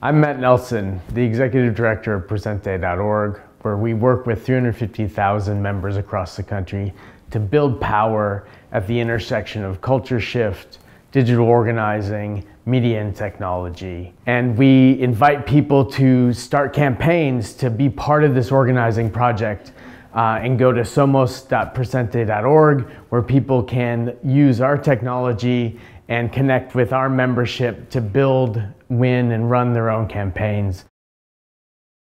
I'm Matt Nelson, the Executive Director of Presente.org, where we work with 350,000 members across the country to build power at the intersection of culture shift, digital organizing, media and technology. And we invite people to start campaigns to be part of this organizing project and go to somos.presente.org, where people can use our technology and connect with our membership to build, win, and run their own campaigns.